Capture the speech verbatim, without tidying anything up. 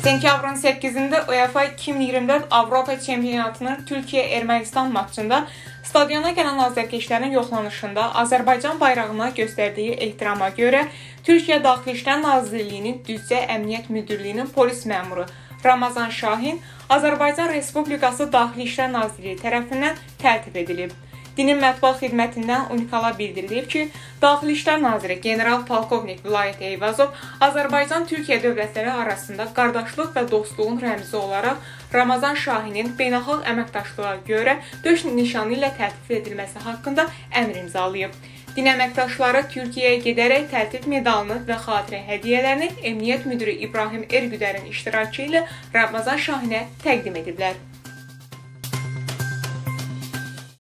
Sentyabrın səkkizində UEFA iki min iyirmi dörd Avropa Çempionatının Türkiyə-Ermənistan maçında stadiona gələn azərkeşlərin yoxlanışında Azərbaycan bayrağına göstərdiyi ehtirama görə Türkiyə Daxili İşlər Nazirliyinin Düzcə Əmniyyət Müdürlüyünün polis məmuru Ramazan Şahin Azərbaycan Respublikası Daxili İşlər Nazirliyi tərəfindən təltif edilib. Dinin mətbuat xidmətindən unikala bildirilib ki, Daxili İşlər Naziri General-Polkovnik Vilayət Eyvazov Azərbaycan-Türkiyə dövlətləri arasında qardaşlıq və dostluğun rəmzi olaraq Ramazan Şahinin beynəlxalq əməkdaşlığa görə döş nişanı ilə təltif edilməsi haqqında əmr imzalayıb. Din əməkdaşları Türkiyəyə gedərək təltif medalını və xatirə hədiyyələrini Əmniyyət Müdürü İbrahim Ergüdərin iştirakı ilə Ramazan Şahinə təqdim ediblər.